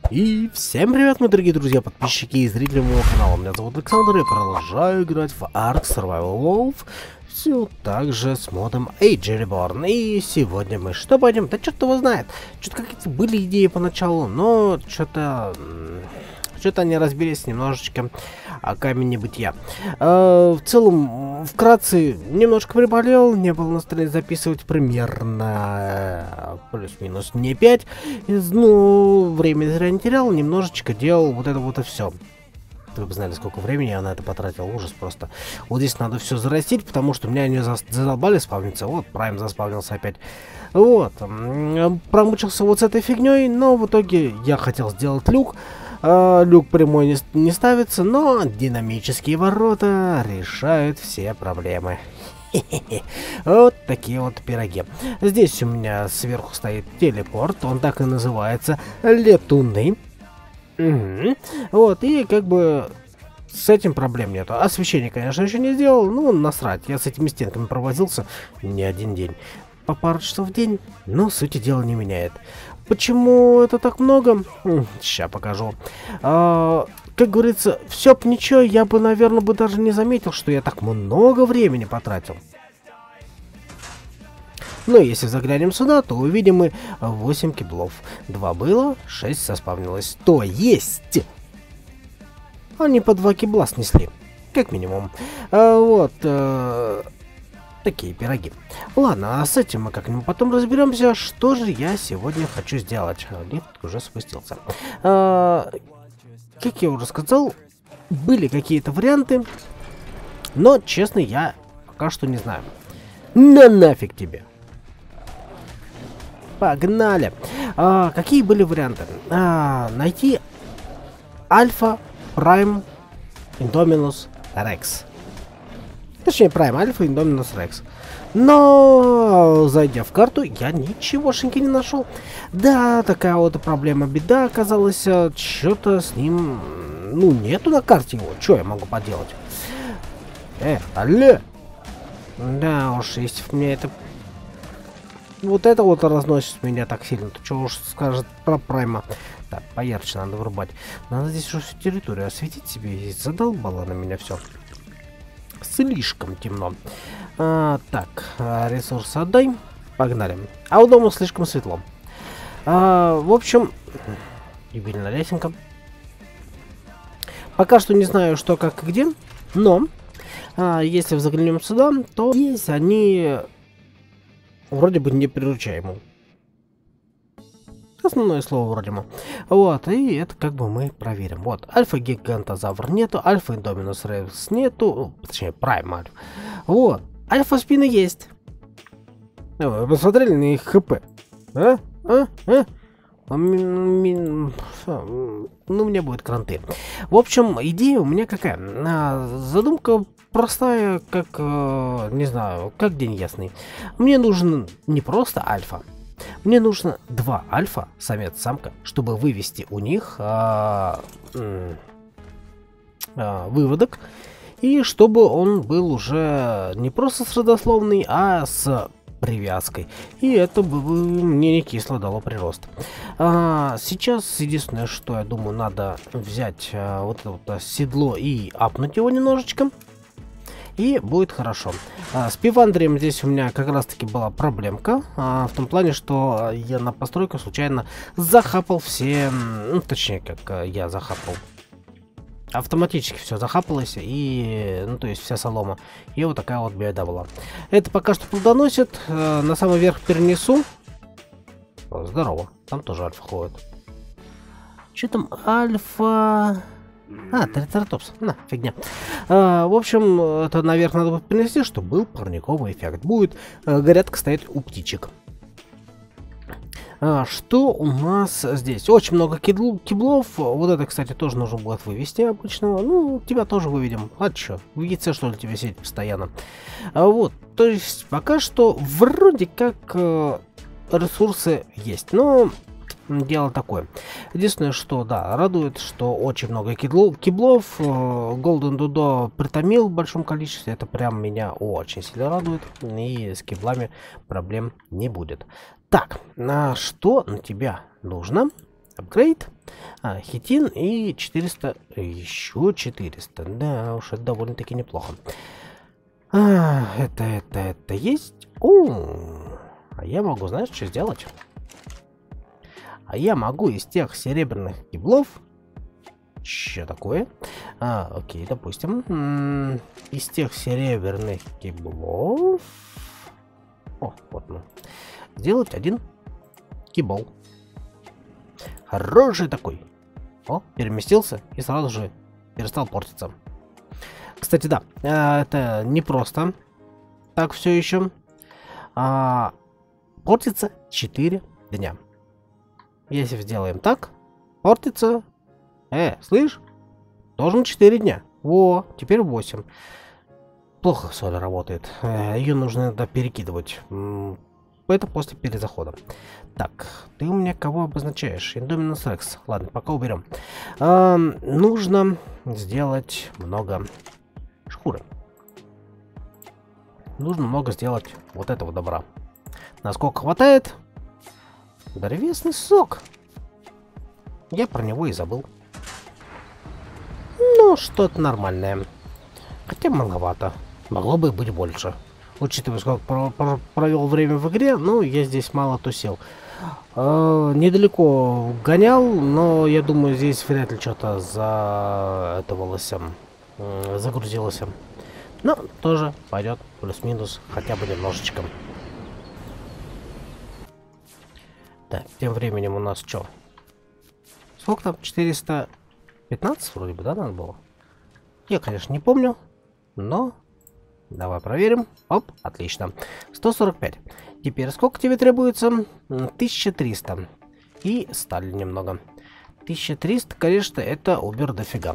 И всем привет, мои дорогие друзья, подписчики и зрители моего канала. Меня зовут Александр, и я продолжаю играть в Ark Survival Wolf. Все так же с модом Age Reborn. И сегодня мы что пойдем? Да черт его знает. Что-то какие-то были идеи поначалу, но что-то они разбились немножечко о камень небытия. В целом, вкратце, немножко приболел, не было настроения записывать примерно плюс-минус не 5. Ну, время зря не терял, немножечко делал вот это вот и все. Вы бы знали, сколько времени я на это потратил, ужас просто. Вот здесь надо все зарастить, потому что у меня они задолбали спавниться. Вот, Прайм заспавнился опять. Вот, промучился вот с этой фигней, но в итоге я хотел сделать люк. Люк прямой не ставится, но динамические ворота решают все проблемы. Вот такие вот пироги. Здесь у меня сверху стоит телепорт, он так и называется, летуны. Вот, и как бы с этим проблем нету. Освещение, конечно, еще не сделал, ну насрать, я с этими стенками провозился не один день. По пару часов в день, но сути дела не меняет. Почему это так много? Сейчас покажу. Как говорится, все б ничего, я бы, наверное, даже не заметил, что я так много времени потратил. Но если заглянем сюда, то увидим мы 8 киблов. 2 было, 6 заспавнилось. То есть они по 2 кибла снесли, как минимум. Вот. Такие пироги. Ладно, а с этим мы как-нибудь потом разберемся, что же я сегодня хочу сделать. Лифт уже спустился. Как я уже сказал, были какие-то варианты, но, честно, я пока что не знаю. Нафиг тебе. Погнали. Какие были варианты? Найти Альфа, Прайм, Индоминус, Рекс. Точнее, Prime Alpha и Indominus Rex. Но, зайдя в карту, я ничегошеньки не нашел. Да, такая вот проблема, беда оказалась. Что-то с ним... Ну, нету на карте его. Что я могу поделать? Алле! Да уж, если мне это... Вот это вот разносит меня так сильно, то что уж скажет про Прайма. Так, поярче надо врубать. Надо здесь уже всю территорию осветить себе. Здесь задолбало на меня все. Слишком темно. Так, ресурсы отдай. Погнали. А у дома слишком светло. В общем, юбильная лесенка. Пока что не знаю, что, как и где. Но, если заглянем сюда, то здесь они вроде бы неприручаемы. Основное слово вроде бы. Вот, и это как бы мы проверим. Вот, альфа-гигантозавр нету, альфа-индоминус рекс нету, точнее, прайм альфа. Вот, альфа-спины есть. Вы посмотрели на их хп? Ну, мне будет кранты. В общем, идея у меня какая? Задумка простая, как, не знаю, как день ясный. Мне нужен не просто альфа. Мне нужно 2 альфа, самец-самка, чтобы вывести у них выводок. И чтобы он был уже не просто с родословной, а с привязкой. И это бы мне не кисло дало прирост. Сейчас единственное, что я думаю, надо взять вот это вот седло и апнуть его немножечко. И будет хорошо. С пивандрием здесь у меня как раз таки была проблемка. В том плане, что я на постройку случайно захапал все... Ну, точнее, как я захапал. Автоматически все захапалось. И... Ну, то есть вся солома. И вот такая вот беда была. Это пока что плодоносит. На самый верх перенесу. О, здорово. Там тоже альфа ходит. Что там альфа... Трицератопс. На, фигня. В общем, это наверх надо будет принести, чтобы был парниковый эффект. Будет горятка стоять у птичек. Что у нас здесь? Очень много киблов. Вот это, кстати, тоже нужно будет вывести обычного. Ну, тебя тоже выведем. А чё? В яйце, что ли, тебе сидеть постоянно? Вот. То есть, пока что вроде как ресурсы есть. Но... Дело такое. Единственное, что, да, радует, что очень много киблов. Golden Dodo притомил в большом количестве. Это прям меня очень сильно радует. И с киблами проблем не будет. Так, что на тебя нужно? апгрейд. Хитин и 400. Еще 400. Да уж, это довольно-таки неплохо. Это есть. А я могу, знаешь, что сделать? А я могу из тех серебряных киблов. Что такое? Окей, допустим. Из тех серебряных киблов. О, вот ну. Сделать один кибол. Хороший такой. О, переместился и сразу же перестал портиться. Кстати, да, это не просто так все еще. Портится 4 дня. Если сделаем так, портится... слышь? Должен 4 дня. Во, теперь 8. Плохо соль работает. Ее нужно иногда перекидывать. Это после перезахода. Так, ты у меня кого обозначаешь? Индоминус Рекс. Ладно, пока уберем. Нужно сделать много шкуры. Нужно много сделать вот этого добра. Насколько хватает? Древесный сок. Я про него и забыл. Ну, что-то нормальное. Хотя маловато. Могло бы быть больше. Учитывая, сколько провел время в игре, ну, я здесь мало тусил. Недалеко гонял, но я думаю, здесь вряд ли что-то загрузилось. Но тоже пойдет плюс-минус хотя бы немножечко. Так, тем временем у нас что? Сколько там? 415 вроде бы, да, надо было? Я, конечно, не помню, но... Давай проверим. Оп, отлично. 145. Теперь сколько тебе требуется? 1300. И стали немного. 1300, конечно, это убер дофига.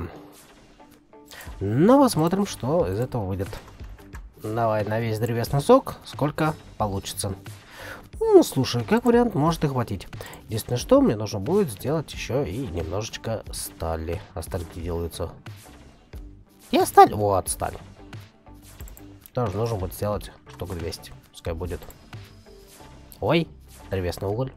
Но посмотрим, что из этого выйдет. Давай на весь древесный сок. Сколько получится? Ну, слушай, как вариант, может и хватить. Единственное, что мне нужно будет сделать еще и немножечко стали. А сталь где делается? Я сталь. Вот, сталь. Тоже нужно будет сделать штуку 200. Пускай будет. Ой, древесный уголь.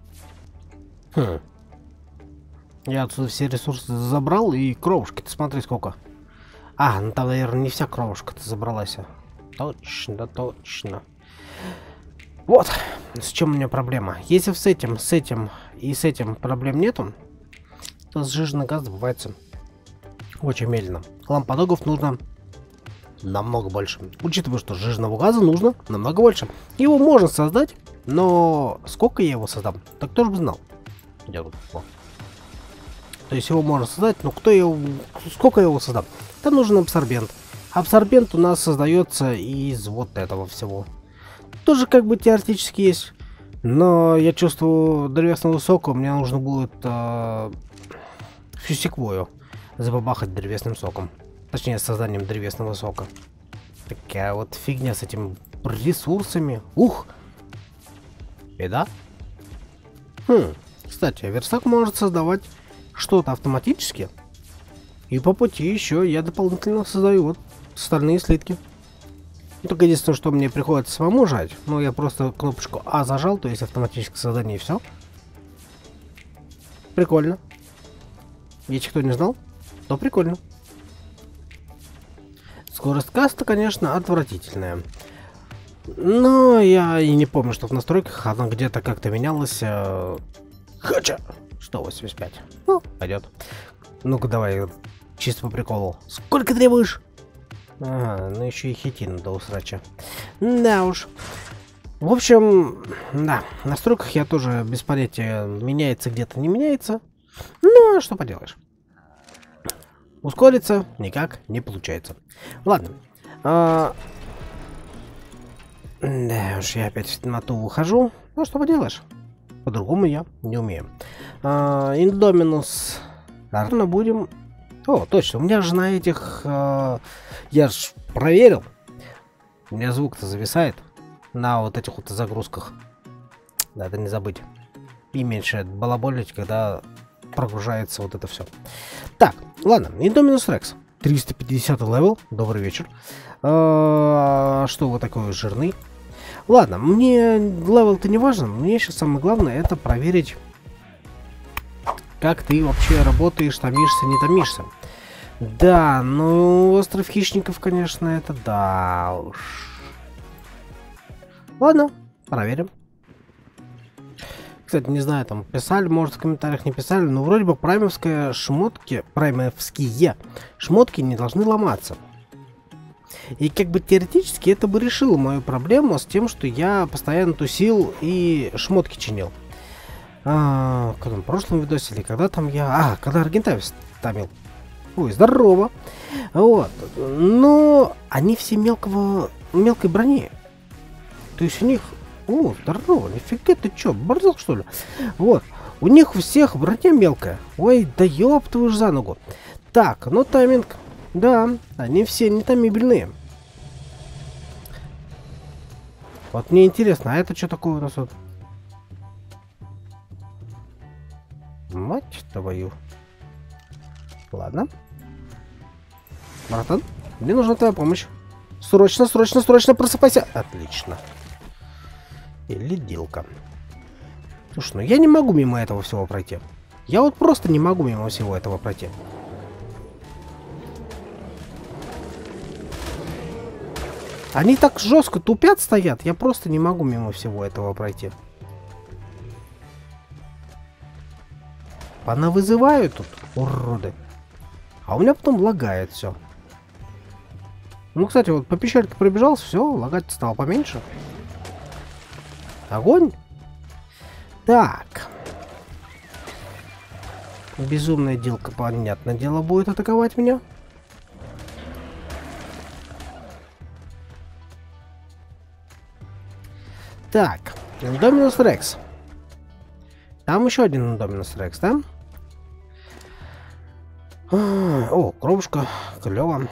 Я отсюда все ресурсы забрал и кровушки. Ты смотри сколько. Ну там, наверное, не вся кровушка-то забралась. Точно, точно. Вот. С чем у меня проблема. Если с этим и с этим проблем нету, то сжиженный газ добывается очень медленно. Лампадогов нужно намного больше. Учитывая, что сжиженного газа нужно намного больше. Его можно создать, но сколько я его создам, так кто же бы знал. То есть его можно создать, но сколько я его создам? Там нужен абсорбент. Абсорбент у нас создается из вот этого всего. Тоже как бы теоретически есть. Но я чувствую, древесного сока мне нужно будет всю секвою забабахать древесным соком. Точнее, созданием древесного сока. Такая вот фигня с этими ресурсами. Ух! Беда. Кстати, верстак может создавать что-то автоматически. И по пути еще я дополнительно создаю вот стальные слитки. Только единственное, что мне приходится самому жать. Ну, я просто кнопочку А зажал, то есть автоматическое создание и все. Прикольно. Если кто не знал, то прикольно. Скорость каста, конечно, отвратительная. Но я и не помню, что в настройках она где-то как-то менялась. Хотя 185. Ну, пойдет. Ну-ка, давай, чисто по приколу. Сколько требуешь? Ага, ну еще и хитин до усрача. Да уж. В общем, да, в настройках я тоже без понятия, меняется где-то, не меняется. Ну, а что поделаешь. Ускориться никак не получается. Ладно. Да уж, я опять в темноту ухожу. Ну, что поделаешь. По-другому я не умею. Индоминус. Наверное, будем... О, точно, у меня же на этих... я ж проверил. У меня звук-то зависает на вот этих вот загрузках. Надо не забыть. И меньше балаболить, когда прогружается вот это все. Так, ладно, Индоминус Рекс. 350 левел. Добрый вечер. Что вы такой жирный? Ладно, мне левел-то не важен. Мне сейчас самое главное это проверить, как ты вообще работаешь, томишься, не томишься. Да, ну, остров хищников, конечно, это да уж. Ладно, проверим. Кстати, не знаю, там писали, может в комментариях не писали, но вроде бы праймовские шмотки не должны ломаться. И как бы теоретически это бы решило мою проблему с тем, что я постоянно тусил и шмотки чинил. В прошлом видосе или когда там я... когда Аргентавис томил. Ой, здорово. Вот. Но они все мелкой брони. То есть у них... О, здорово, нифига ты чё, борзал что ли? Вот. У них у всех броня мелкая. Ой, да ёб твою ж за ногу. Так, ну тайминг. Да, они все не томибельные. Вот мне интересно, а это что такое у нас вот? Мать твою. Ладно. Братан, мне нужна твоя помощь. Срочно, срочно, срочно просыпайся. Отлично. Или дилка. Слушай, ну я не могу мимо этого всего пройти. Я вот просто не могу мимо всего этого пройти. Они так жестко тупят стоят, я просто не могу мимо всего этого пройти. Понавызывают тут, уроды. А у меня потом лагает все. Ну, кстати, вот по пещерке пробежал, все, лагать стало поменьше. Огонь. Так. Безумная делка, понятное дело, будет атаковать меня. Так, Dominus Rex. Там еще один Dominus Rex, да? О, коробушка, клево.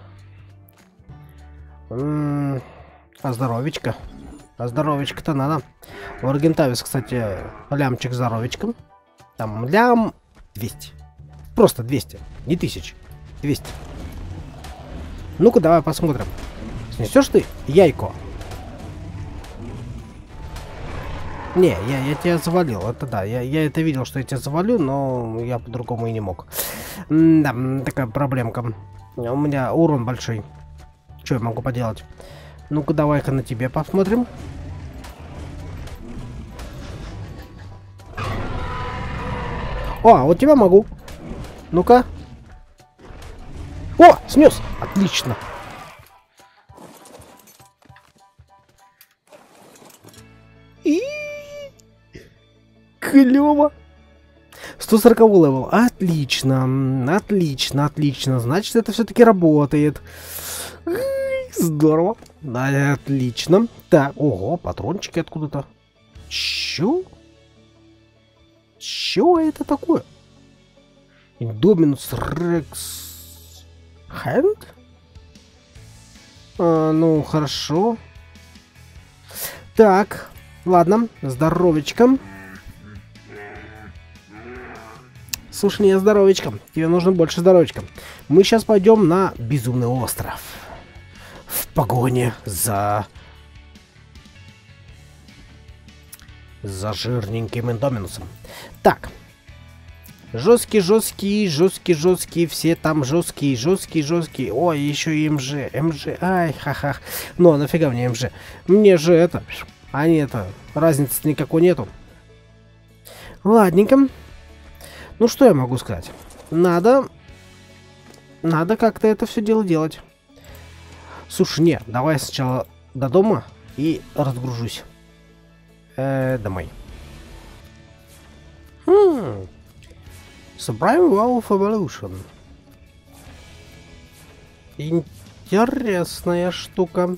Здоровечко. А здоровечко-то надо. У Аргентавис, кстати, лямчик здоровечком. Там лям 200. Просто 200, не 1000. 200. Ну-ка, давай посмотрим. Снесешь ты яйко? Не, я тебя завалил. Это да, я это видел, что я тебя завалю, но я по-другому и не мог. Да, такая проблемка. У меня урон большой. Что я могу поделать? Ну-ка, давай-ка на тебе посмотрим. О, вот тебя могу. Ну-ка. О, снес. Отлично. И клево. 140 левел. Отлично. Отлично, отлично. Значит, это все-таки работает. Здорово. Да, отлично. Так, ого, патрончики откуда-то. Чё? Чё это такое? Dominus Rex Hand? Ну, хорошо. Так, ладно, здоровечко. Слушай, не здоровечко. Тебе нужно больше здоровечка. Мы сейчас пойдем на Безумный остров. В погоне за жирненьким Индоминусом. Так. Жесткие, все там жесткие. Ой, еще и МЖ. Ай, ха-ха. Ну, нафига мне МЖ? Мне же это... А нет, разницы никакой нету. Ладненько. Ну, что я могу сказать? Надо как-то это все дело делать. Слушай, не, давай сначала до дома и разгружусь. Домой. Supreme Wolf Evolution. Интересная штука.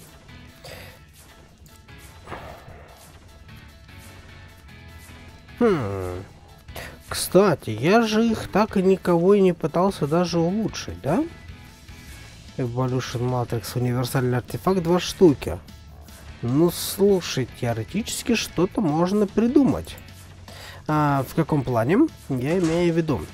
Кстати, я же их так и никого и не пытался даже улучшить, да? Evolution Matrix, универсальный артефакт, 2 штуки. Ну, слушай, теоретически что-то можно придумать. В каком плане? Я имею в виду.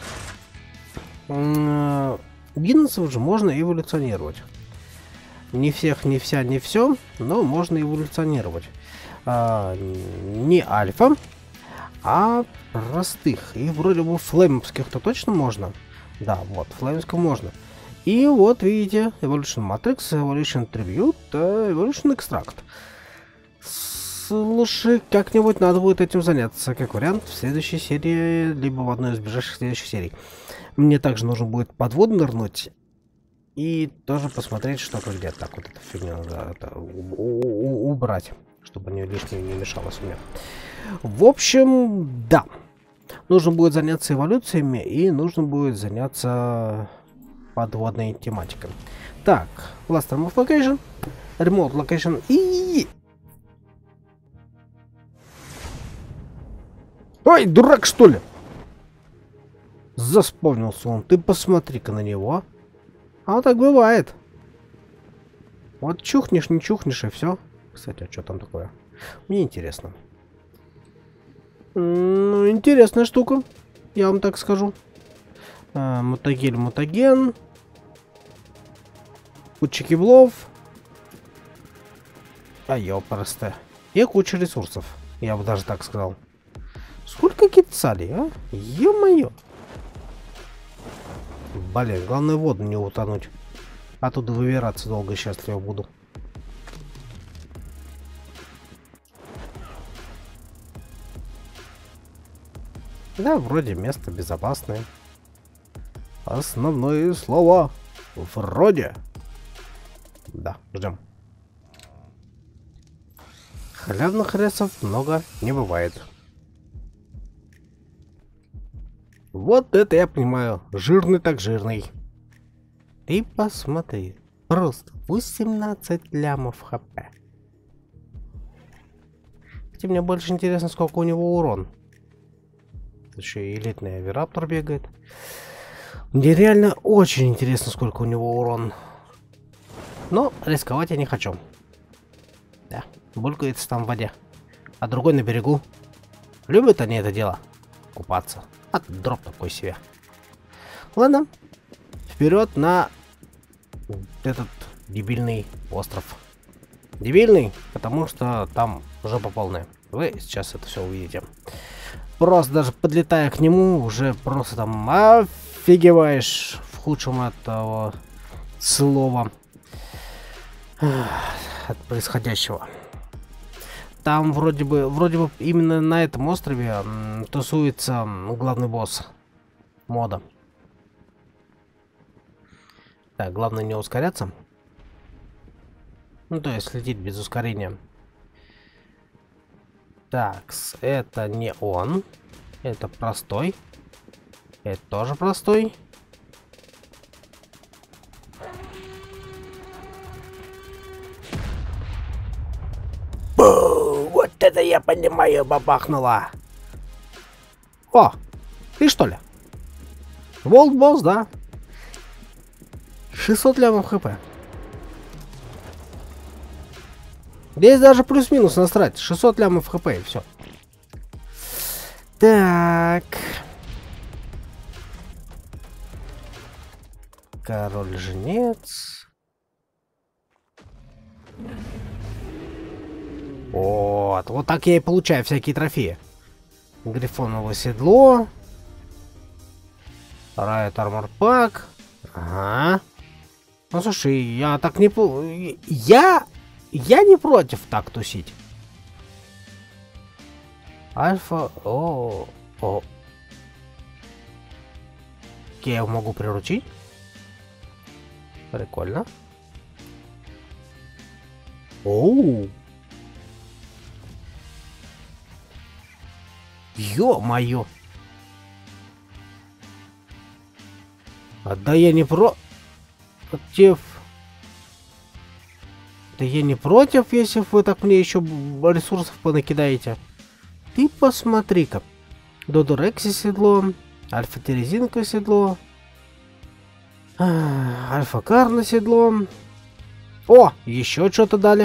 Биннесов же можно эволюционировать. Не всех, не вся, не все, но можно эволюционировать. Не альфа, А простых. И вроде бы флеймовских-то точно можно? Да, вот, флеймовских можно. И вот, видите, Evolution Matrix, Evolution Tribute, Evolution Extract. Слушай, как-нибудь надо будет этим заняться, как вариант, в следующей серии, либо в одной из ближайших следующих серий. Мне также нужно будет под воду нырнуть и тоже посмотреть, что как где. Так, вот эту фигню надо убрать, чтобы не лишнее не мешалось у меня. В общем, да. Нужно будет заняться эволюциями и нужно будет заняться подводной тематикой. Так, Last Time of Location, Remote Location и... Ой, дурак, что ли? Заспомнился он. Ты посмотри-ка на него. А так бывает. Вот чухнешь, не чухнешь, и все. Кстати, а что там такое? Мне интересно. Ну, интересная штука. Я вам так скажу. Мутагель, мутаген. Куча киблов. А ёпрсте. И куча ресурсов. Я бы даже так сказал. Сколько кицалей, а? Ё-моё. Блин, главное в воду не утонуть. Оттуда выбираться долго и счастливо буду. Да, вроде место безопасное. Основное слово. Вроде. Да, ждем. Халявных ресов много не бывает. Вот это я понимаю. Жирный так жирный. Ты посмотри. Просто 18 лямов хп. Хотя мне больше интересно, сколько у него урон. Еще и элитный авираптор бегает. Мне реально очень интересно, сколько у него урон. Но рисковать я не хочу. Да, булькается там в воде. А другой на берегу. Любят они это дело. Купаться. А дроп такой себе. Ладно. Вперед на этот дебильный остров. Дебильный, потому что там жопа полная. Вы сейчас это все увидите. Просто даже подлетая к нему, уже просто там офигеваешь в худшем этого слова от происходящего. Там вроде бы именно на этом острове тусуется главный босс мода. Так, главное не ускоряться. Ну, то есть лететь без ускорения. Так, это не он. Это простой. Это тоже простой. Вот это я понимаю, бабахнула. О, ты что ли? Волк босс, да. 600 лямов хп. Здесь даже плюс-минус насрать. 600 лямов хп и все. Так. Король-жнец. Вот так я и получаю всякие трофеи. Грифоново седло. Райот армор пак. Ага. Ну слушай, я так не... Я не против так тусить. Альфа... О. Я его могу приручить. Прикольно. Оу. Ё-моё. Да я не против. Да я не против, если вы так мне еще ресурсов понакидаете. Ты посмотри-ка. Додорекси седло. Альфа-терезинка седло. Альфа-карна седло. О, еще что-то дали.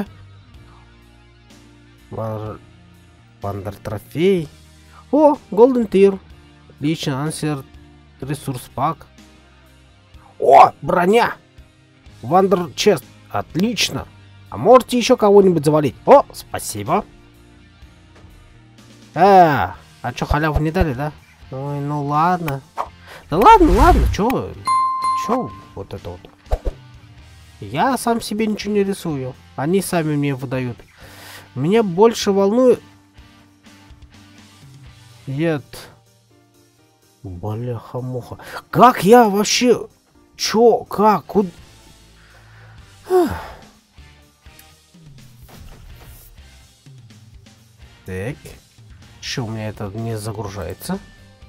Вандер трофей. О, Golden Tier. Отлично, ансер ресурс пак. О, броня. Вандер чест. Отлично. А можете еще кого-нибудь завалить? О, спасибо. А А чё, халяву не дали, да? Ой, ну ладно. Да ладно, ладно, чё вот это вот. Я сам себе ничего не рисую. Они сами мне выдают. Меня больше волнует... Нет. Бляха-муха. Как я вообще... Чё? Как? Куда? Так. Чё у меня это не загружается?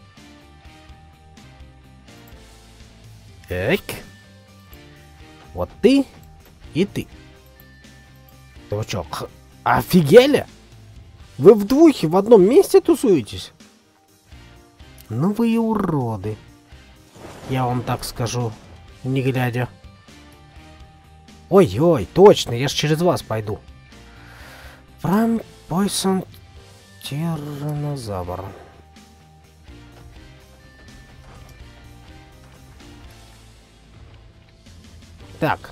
Так. Вот ты и ты. Да вы чё, офигели? Вы в двухе в одном месте тусуетесь? Ну вы и уроды. Я вам так скажу, не глядя. Ой-ой, точно, я ж через вас пойду. Прям Пойсон Тиранозавр. Так.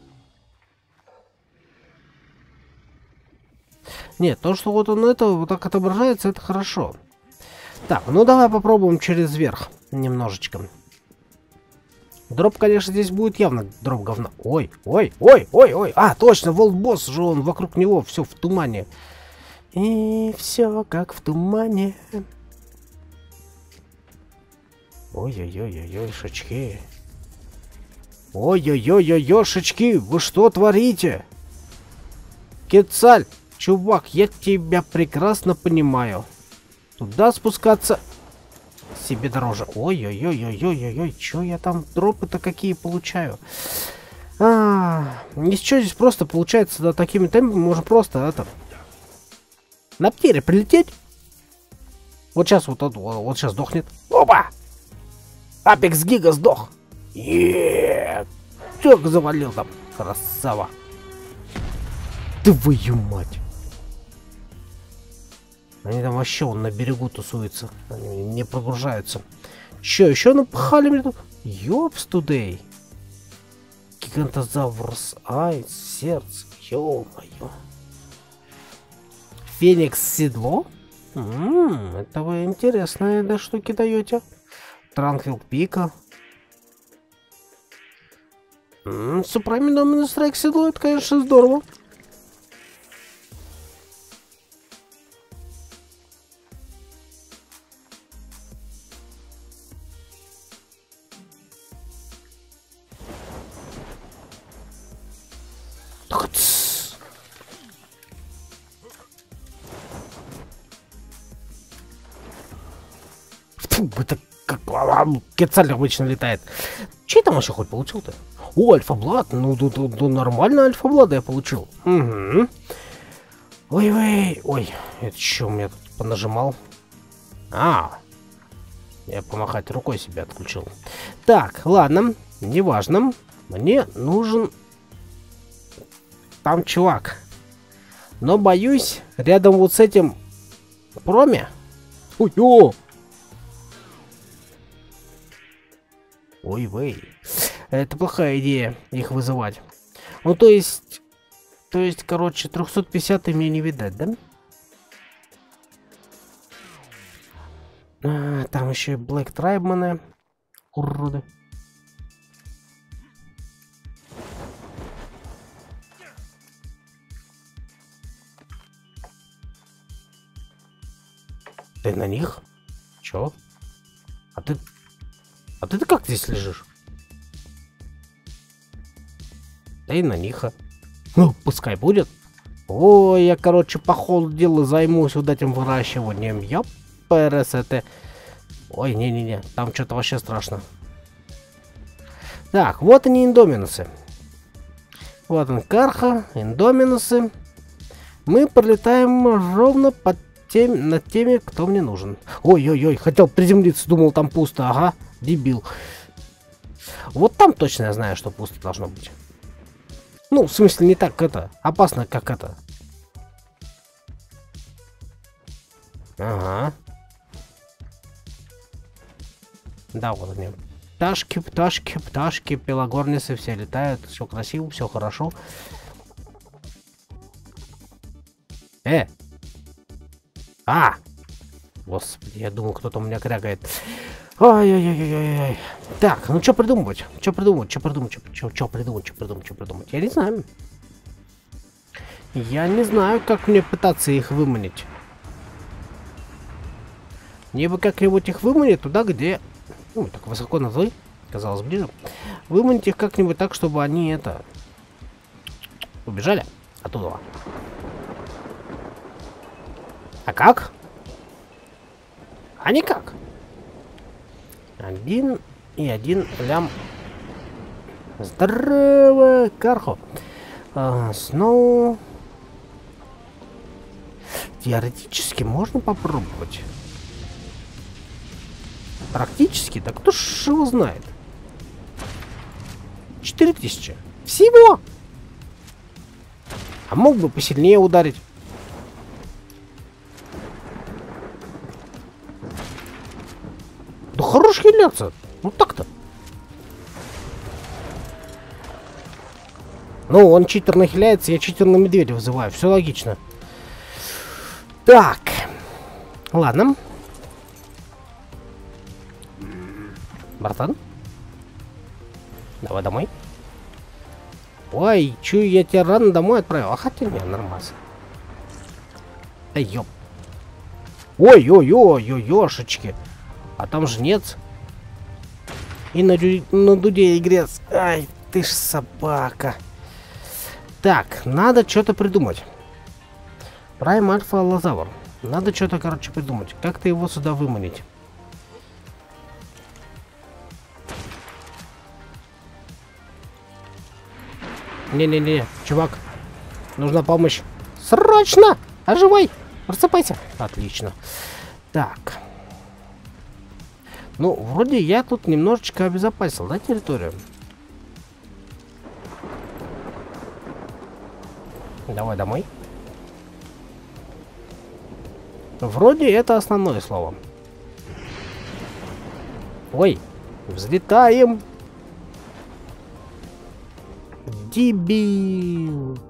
Нет, то, что вот он это вот так отображается, это хорошо. Так, ну давай попробуем через верх немножечко. Дроп, конечно, здесь будет явно дроп говна. Ой, ой, ой, ой, ой. А, точно, волк-босс же, он вокруг него все в тумане. И все как в тумане. Ой-ой-ой-ой, шачки. Ой-ой-ой-ой, шачки, вы что творите? Кецаль, чувак, я тебя прекрасно понимаю. Туда спускаться себе дороже. Ой-ой-ой-ой-ой-ой, чё я там дропы-то какие получаю? Ничего здесь просто получается, да, такими темпами можно просто это... На птире прилететь. Вот сейчас вот сейчас сдохнет. Опа! Апекс Гига сдох. Чё завалил там? Красава. Твою мать. Они там вообще вон на берегу тусуются. Они не прогружаются. Чё, еще напахали мне тут? Ёпс тудей. Гигантозаврус. Ай, сердце. Ё-моё. Феникс седло? Это вы интересные да, штуки даете. Транквил пика. Супрайм Доминус Страйк седло, это, конечно, здорово. Это как Кецаль обычно летает. Чей там вообще хоть получил-то? О, Альфа-Блад. Ну, нормально Альфа-Блада я получил. Угу. Ой-ой. Ой, это что у меня тут понажимал? Я помахать рукой себя отключил. Так, ладно. Неважно. Мне нужен... Там чувак. Но боюсь, рядом вот с этим проме... Ой-ой! Ой-вей. Это плохая идея, их вызывать. Ну, то есть, короче, 350 мне не видать, да? Там еще и Блэк Трайбманы. Уроды. Ты на них? Чё? А ты как здесь лежишь? Да и на них. Ну, пускай будет. Ой, я, короче, по ходу дела займусь вот этим выращиванием. Я ПРСТ. Ой, не-не-не, там что-то вообще страшно. Так, вот они, индоминусы. Вот он, Карха, индоминусы. Мы пролетаем ровно над теми, кто мне нужен. Ой-ой-ой, хотел приземлиться, думал, там пусто. Ага, дебил. Вот там точно я знаю, что пусто должно быть. Ну, в смысле, не так это опасно, как это. Ага. Да, вот они. Пташки, пташки, пташки, пелагорнисы все летают. Все красиво, все хорошо. Господи, я думал, кто-то у меня крякает. Ай-яй-яй-яй-яй. Так, ну что придумывать? Что придумать? Я не знаю. Я не знаю, как мне пытаться их выманить. Мне бы как-нибудь их выманить туда, где... Ну, так высоко над водой, казалось ближе. Выманить их как-нибудь так, чтобы они это... Убежали оттуда. А как? А никак. 1 и 1 лям. Здорово, Кархо. Сноу. Теоретически можно попробовать. Практически, да кто ж его знает. 4000. Всего. А мог бы посильнее ударить. Да хорош хиляться. Ну так-то. Ну, он читер нахиляется, я читер на медведя вызываю. Все логично. Так. Ладно. Братан? Давай домой. Ой, чую, я тебя рано домой отправил. А хотя не, нормально. Эй, ёп. Ой-ой-ой-ой-ёшечки. А там жнец. И на дуде игрец. Ай, ты ж собака. Так, надо что-то придумать. Прайм Альфа Аллозавр. Надо что-то, короче, придумать. Как-то его сюда выманить. Не-не-не, чувак. Нужна помощь. Срочно! Оживай! Просыпайся. Отлично. Так. Ну, вроде я тут немножечко обезопасил, да, территорию? Давай домой. Вроде это основное слово. Ой, взлетаем. Дебил.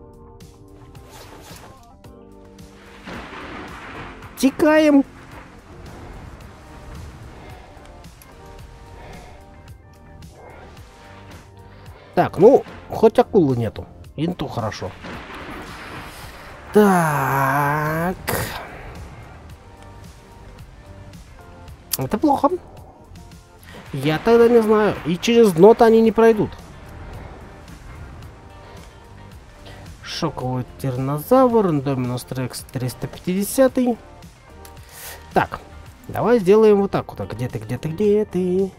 Текаем. Так, ну, хоть акулы нету. Инту хорошо. Так. Это плохо. Я тогда не знаю. И через дно-то они не пройдут. Шоковый тираннозавр, Индоминус Рекс 350. Так, давай сделаем вот так вот. Где ты?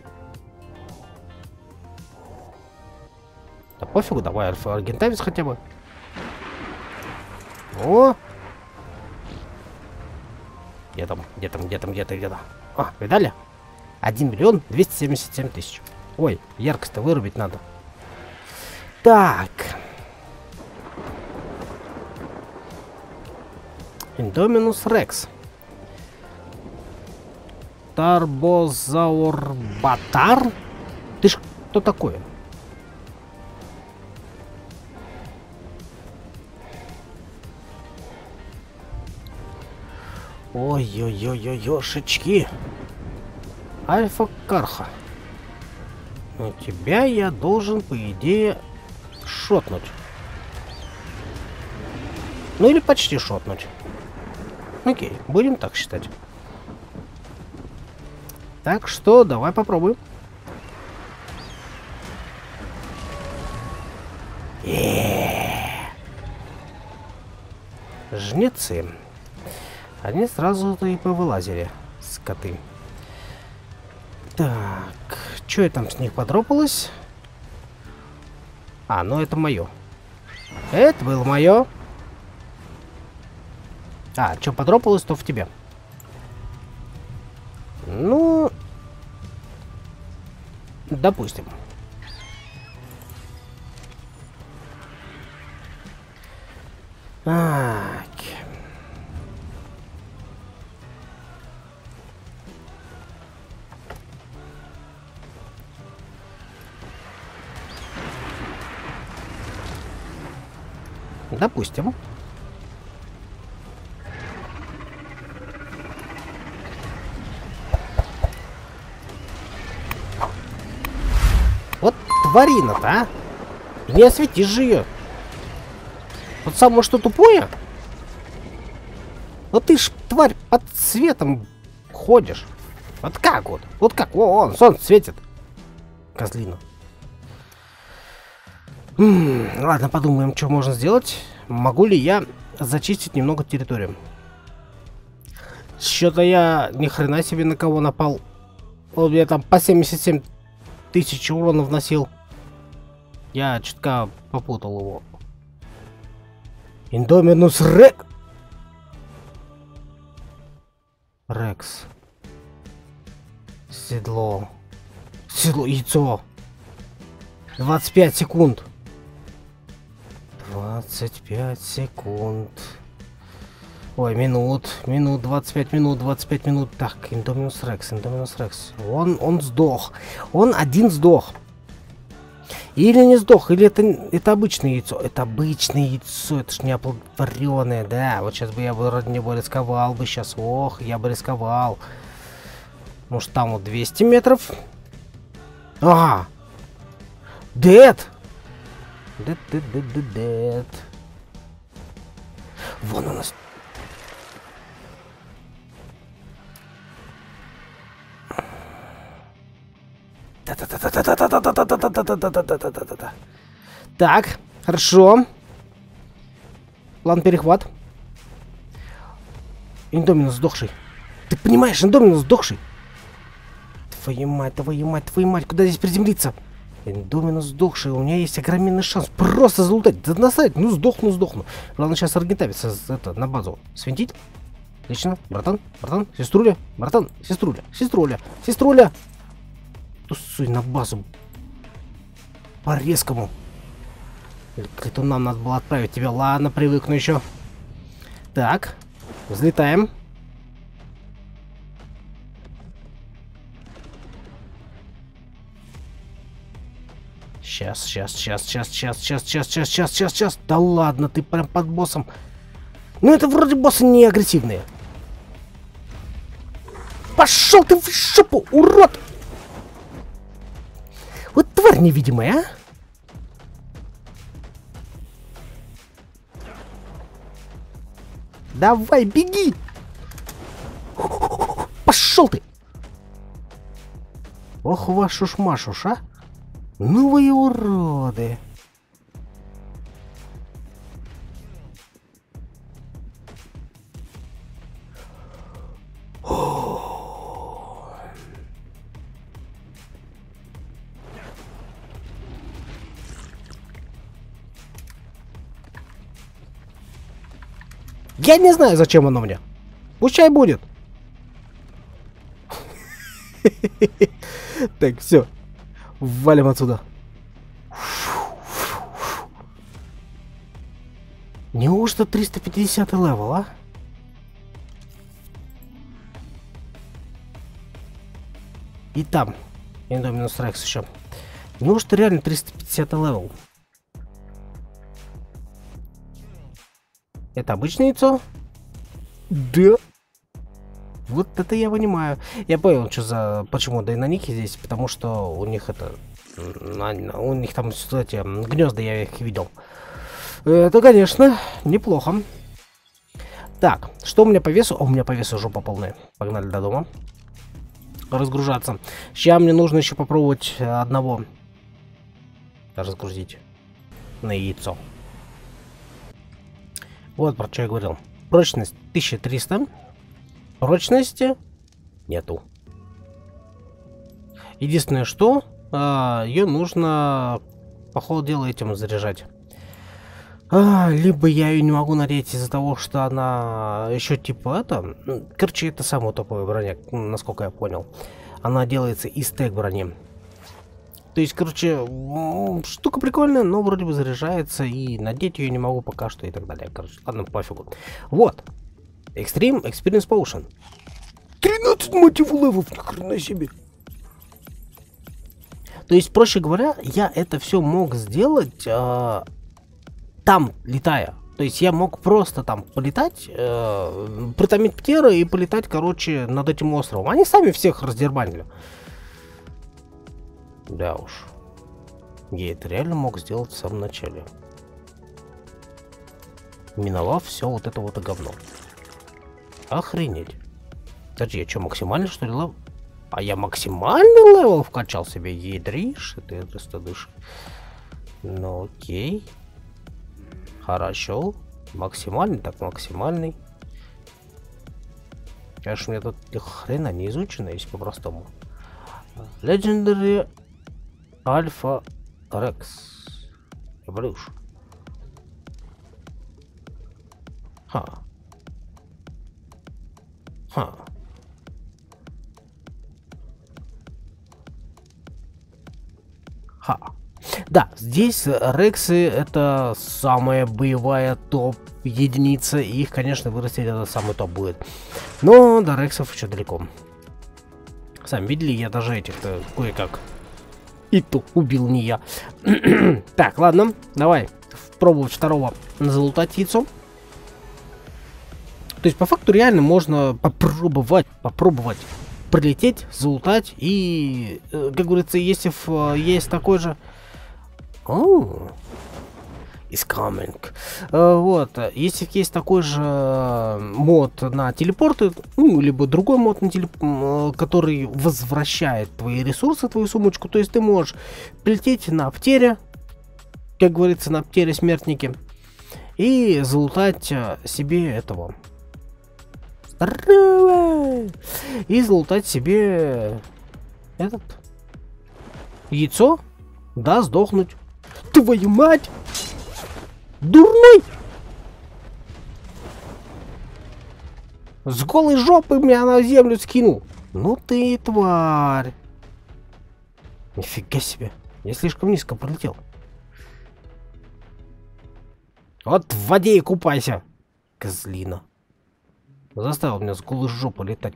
Да пофигу, давай Альфа Аргентавис хотя бы. О! Где там? А, видали? 1 миллион 277 тысяч. Ой, яркость-то вырубить надо. Так. Индоминус Рекс. Тарбозаурбатар? Ты ж кто такой? Ой-ой-ой-ой-ошечки. Альфа Карха. Но тебя я должен, по идее, шотнуть. Ну или почти шотнуть. Окей, будем так считать. Так что давай попробуем. Жнецы. Они сразу-то и повылазили, скоты. Так, что я там с них подропалось? А, ну это мое. Это было мое. А, что подропалось, то в тебя. Ну, допустим. Так. Допустим. тварина-то, а? Не осветишь же ее. Вот самое что тупое. Вот ты ж, тварь, под светом ходишь. Вот как вот? Вот как? О, он, солнце светит. Козлина. Ладно, подумаем, что можно сделать. Могу ли я зачистить немного территорию? Что-то я ни хрена себе на кого напал. Вот я там по 77 тысяч урона вносил. Я чутка попутал его. Индоминус Рекс. Рекс. Седло. Седло, яйцо. 25 секунд. 25 секунд. Ой, минут, 25 минут, 25 минут. Так, Индоминус Рекс, Индоминус Рекс. Он сдох. Он один сдох. Или не сдох, или это обычное яйцо. Это обычное яйцо, это ж не оплодотворенное, да. Вот сейчас бы я бы ради него рисковал бы сейчас. Ох, я бы рисковал. Может, там вот 200 метров. Ага. Дед. Дед. Вон у нас. Так, хорошо. План перехват. Индоминус сдохший. Ты понимаешь, Индоминус сдохший. Твою мать, куда здесь приземлиться? Индоминус сдохший, у меня есть огроменный шанс просто залутать. Да насрать, ну сдохну. Главное сейчас аргентавиться на базу свинтить. Отлично, братан, сеструля, сеструля. Тусуй на базу. По-резкому. Это нам надо было отправить тебя. Ладно, привыкну еще. Так, взлетаем. Сейчас. Да ладно, ты прям под боссом. Ну это вроде боссы не агрессивные. Пошел ты в жопу, урод! Вот тварь невидимая, а? Давай, беги! Пошел ты! Ох, вашу ж машуш, а? Ну вы и уроды! Я не знаю, зачем оно мне. Пущай будет. Так, все. Валим отсюда. Неужто 350 левел, а? И там. Индоминус Рекс еще. Неужто реально 350 левел? Это обычное яйцо? Да. Вот это я понимаю. Я понял, что за... Почему дайноники здесь. Потому что у них это... У них там, кстати, гнезда, я их видел. Это, конечно, неплохо. Так, что у меня по весу? О, у меня по весу жопа полная. Погнали до дома. Разгружаться. Сейчас мне нужно еще попробовать одного разгрузить на яйцо. Вот про что я говорил. Прочность 1300. Прочности нету. Единственное, что ее нужно по ходу дела этим заряжать. Либо я ее не могу надеть из-за того, что она еще типа это... Короче, это самая топовая броня, насколько я понял. Она делается из тег брони. То есть, короче, штука прикольная, но вроде бы заряжается, и надеть ее не могу пока что и так далее. Короче, ладно, пофигу. Вот. Extreme Experience Potion. 13 мотив левов, ни хрена себе. То есть, проще говоря, я это все мог сделать там, летая. То есть я мог просто там полетать, притомить птера и полетать, короче, над этим островом. Они сами всех раздербанили. Да уж. Я это реально мог сделать в самом начале. Миновав все вот это вот и говно. Охренеть. Подожди, я что, максимальный что ли левел? А я максимальный левел вкачал себе. Ядришь, ты стыдышь. Ну окей. Хорошо. Максимальный, так максимальный. Конечно, у меня тут хрена не изучено, если по-простому. Legendary Alpha Rex Evolution. Ха. Ха. Ха. Да, здесь рексы это самая боевая топ единица, и их, конечно, вырастить это самый топ будет. Но до рексов еще далеко. Сами видели, я даже этих-то кое-как и то убил не я. Так, ладно, давай пробовать второго залутать яйцо. То есть по факту реально можно попробовать прилететь, залутать и, как говорится, если есть такой же... Is coming. Вот, если есть такой же мод на телепорты, ну, либо другой мод, на который возвращает твои ресурсы, твою сумочку, то есть ты можешь прилететь на птере, как говорится, на птере смертники, и залутать себе этого. И залутать себе этот яйцо, да, сдохнуть. Твою мать! Дурной! С голой жопы меня на землю скинул. Ну ты тварь. Нифига себе. Я слишком низко пролетел. Вот в воде и купайся, козлина. Заставил меня с голой жопы летать.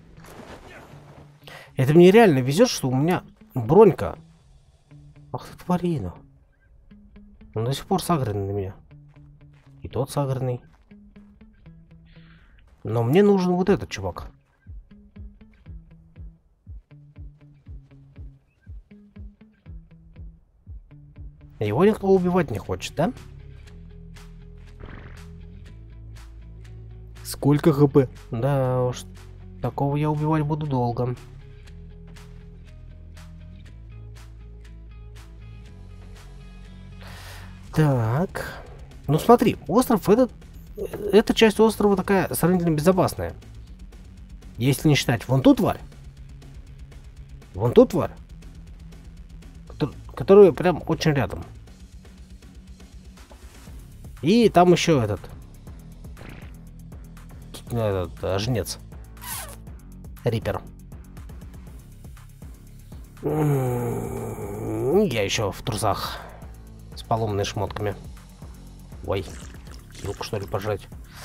Это мне реально везет, что у меня бронька. Ах ты тварина. Он до сих пор сагренный на меня. И тот сагренный. Но мне нужен вот этот чувак. Его никто убивать не хочет, да? Сколько хп? Да уж, такого я убивать буду долго. Так. Ну смотри, остров эта часть острова такая сравнительно безопасная. Если не считать вон ту тварь. Вон ту тварь. Которая прям очень рядом. И там еще этот жнец. Рипер. Я еще в трусах. С поломанными шмотками. Ой. Руку что ли пожать.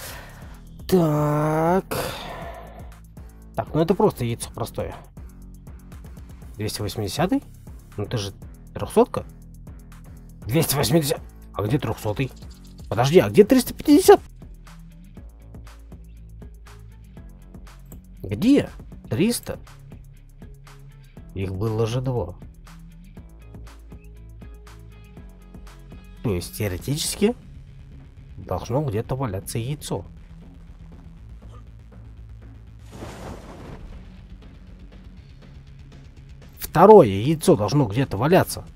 Так. Так, ну это просто яйцо простое. 280-й? Ну ты же 300-ка? 280. А где 300-й? Подожди, а где 350? Где? 300? Их было же 2. То есть теоретически должно где-то валяться яйцо. Второе яйцо должно где-то валяться.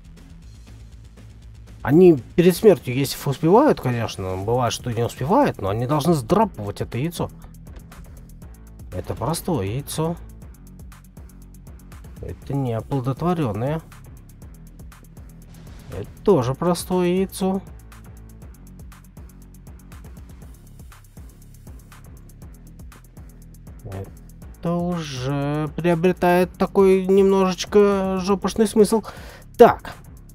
Они перед смертью, если успевают, конечно, бывает, что не успевают, но они должны сдрапывать это яйцо. Это простое яйцо. Это не оплодотворенное. Это тоже простое яйцо. Это уже приобретает такой немножечко жопошный смысл. Так.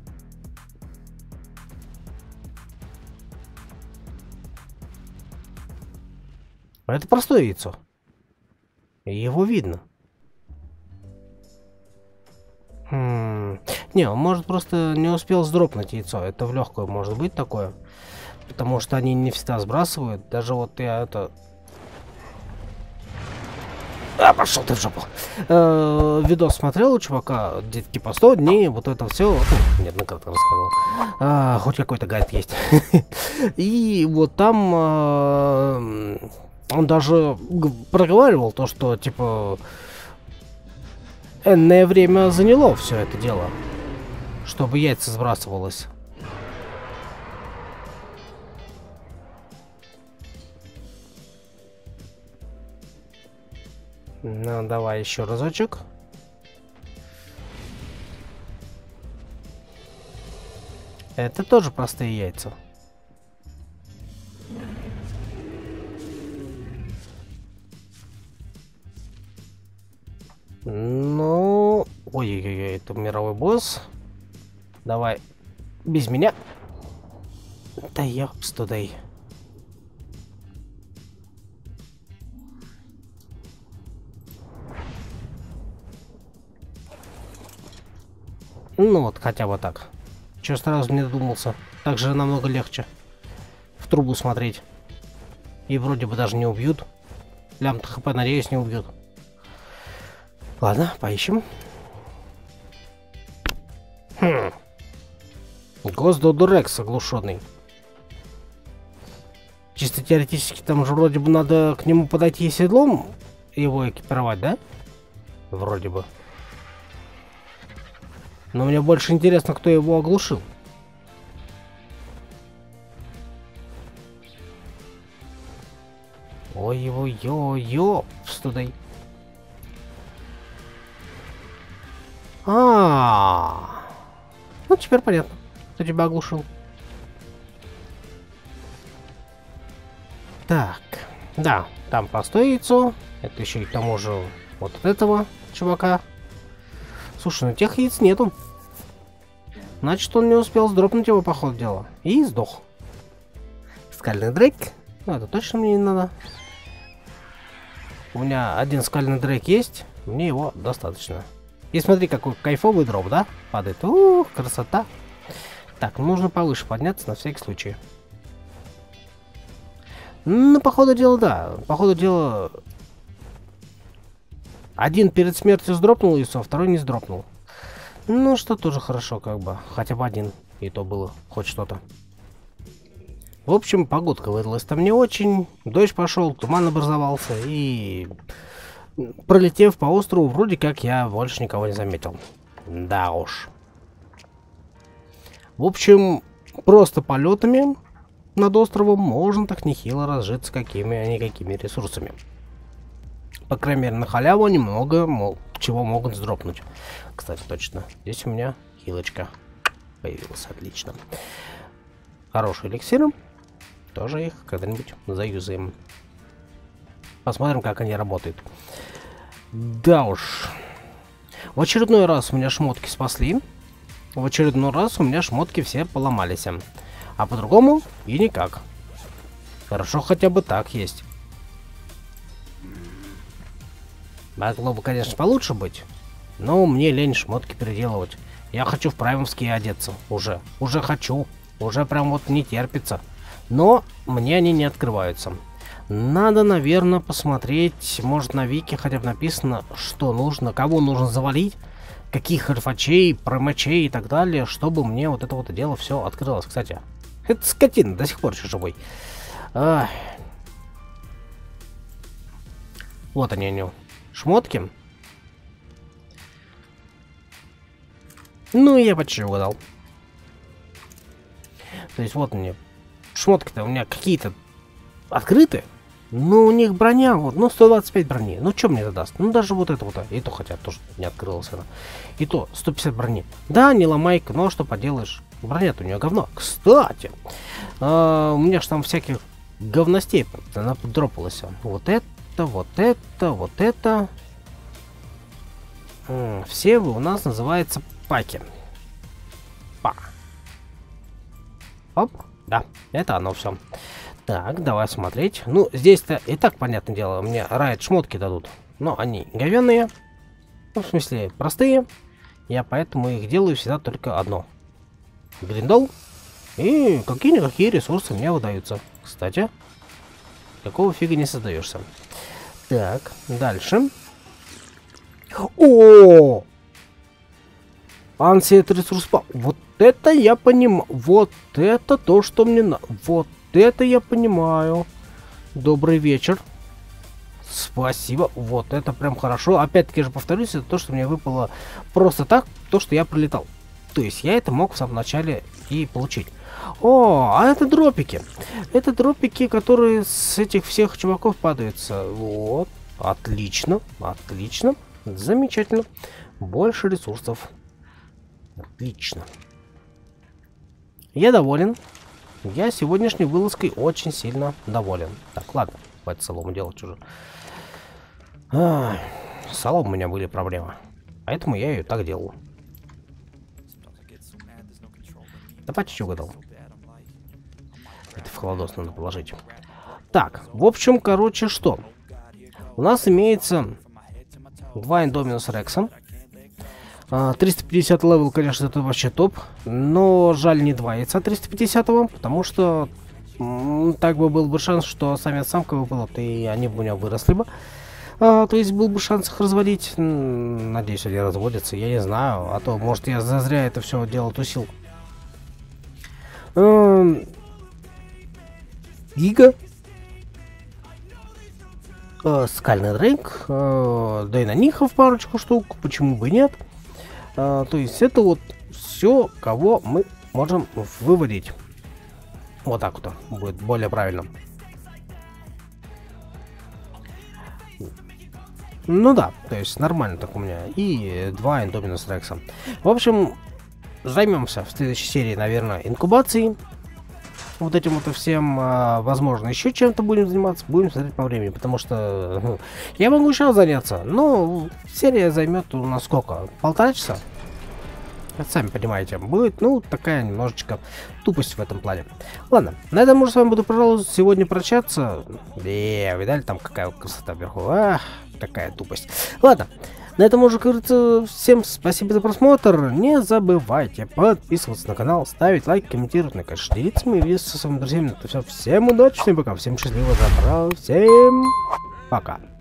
Это простое яйцо. Его видно. Не, он может просто не успел сдропнуть яйцо. Это в легкую может быть такое. Потому что они не всегда сбрасывают. Даже вот я это... А, пошел ты в жопу. Видос смотрел у чувака, типа 100 дней, вот это все. Неоднократно рассказывал. Хоть какой-то гайд есть. И вот там он даже проговаривал то, что типа энное время заняло все это дело, чтобы яйца сбрасывалось. Ну, давай еще разочек. Это тоже простые яйца. Ну, ой-ой-ой, это мировой босс. Давай, без меня. Да ёпс тудей. Ну вот, хотя бы так. Чё сразу не додумался. Так же намного легче. В трубу смотреть. И вроде бы даже не убьют. Лям-то хп, надеюсь, не убьют. Ладно, поищем. Госдодорекс оглушенный. Чисто теоретически там же вроде бы надо к нему подойти седлом его экипировать, да? Вроде бы. Но мне больше интересно, кто его оглушил. Ой-ой-ой-ой, студей. Ну теперь понятно, кто тебя оглушил. Так, да, там простое яйцо. Это еще и к тому же вот от этого чувака. Слушай, ну тех яиц нету. Значит, он не успел сдропнуть его, по ходу дела. И сдох. Скальный дрейк. Ну, это точно мне не надо. У меня один скальный дрейк есть. Мне его достаточно. И смотри, какой кайфовый дроп, да? Падает. Ух, красота. Так, нужно повыше подняться на всякий случай. Ну, по ходу дела, да. По ходу дела... Один перед смертью сдропнул яйцо, второй не сдропнул. Ну, что тоже хорошо, как бы. Хотя бы один. И то было хоть что-то. В общем, погодка выдалась там не очень. Дождь пошел, туман образовался. И... пролетев по острову, вроде как я больше никого не заметил. Да уж. В общем, просто полетами над островом можно так нехило разжиться какими-никакими ресурсами. По крайней мере, на халяву немного чего могут сдропнуть. Кстати, точно. Здесь у меня хилочка появилась. Отлично. Хорошие эликсиры. Тоже их когда-нибудь заюзаем. Посмотрим, как они работают. Да уж. В очередной раз у меня шмотки спасли. В очередной раз у меня шмотки все поломались. А по-другому и никак. Хорошо хотя бы так есть. Могло бы, конечно, получше быть. Но мне лень шмотки переделывать. Я хочу в праймовские одеться. Уже хочу. Уже прям вот не терпится. Но мне они не открываются. Надо, наверное, посмотреть. Может, на Вики хотя бы написано, что нужно, кого нужно завалить. Каких альфачей, промачей и так далее. Чтобы мне вот это вот дело все открылось. Кстати, это скотина до сих пор еще живой. Вот они. Шмотки. Ну, я почти угадал. То есть вот мне шмотки-то у меня какие-то открыты. Ну, у них броня, вот, ну, 125 брони. Ну, что мне это даст? Ну, даже вот это вот, и то, хотя тоже не открылась она. И то, 150 брони. Да, не ломайка, но что поделаешь. Броня-то у нее говно. Кстати, у меня же там всяких говностей она подропалась. Вот это, вот это, вот это. Все вы у нас называются паки. Оп, да, это оно все. Так, давай смотреть. Ну, здесь-то и так, понятное дело, мне райд шмотки дадут. Но они говенные. Ну, в смысле, простые. Я поэтому их делаю всегда только одно. Гриндол. И какие-никакие ресурсы мне выдаются. Кстати, какого фига не создаешься. Так, дальше. О! Ансет ресурс. Вот это я понимаю. Вот это то, что мне надо. Вот это я понимаю. Добрый вечер. Спасибо. Вот это прям хорошо. Опять-таки же повторюсь, это то, что мне выпало просто так, то, что я пролетал. То есть я это мог в самом начале и получить. О, а это дропики. Это дропики, которые с этих всех чуваков падаются. Вот. Отлично. Отлично. Замечательно. Больше ресурсов. Отлично. Я доволен. Я сегодняшней вылазкой очень сильно доволен. Так, ладно. Хватит солому делать уже. С соломой у меня были проблемы. Поэтому я ее так делал. Да почти угадал. Это в холодос надо положить. Так, в общем, короче, что? У нас имеется 2 Индоминус Рекса. 350 левел, конечно, это вообще топ. Но жаль, не 2 яйца 350-го, потому что так бы был бы шанс, что самец-самка выпадут, и они бы у меня выросли бы. То есть был бы шанс их разводить. Надеюсь, они разводятся, я не знаю. А то, может, я зазря это все дело тусил. Гига. Скальный дрейк. Да и на них в парочку штук. Почему бы нет? То есть это вот все, кого мы можем выводить. Вот так вот будет более правильно. Ну да, то есть нормально так у меня. И 2 Индоминус Рекса. В общем, займемся в следующей серии, наверное, инкубацией. Вот этим вот всем, возможно, еще чем-то будем заниматься. Будем смотреть по времени, потому что я могу сейчас заняться. Но серия займет у нас сколько? 1,5 часа? Сами понимаете, будет, ну, такая немножечко тупость в этом плане. Ладно, на этом уже с вами буду, пожалуй, сегодня прощаться. Видали, там какая красота вверху. Ах, какая тупость. Ладно, на этом уже, кажется, всем спасибо за просмотр. Не забывайте подписываться на канал, ставить лайк, комментировать, конечно, делиться моими видео со своими друзьями. Это все. Всем удачи, всем пока, всем счастливо, добра, всем пока.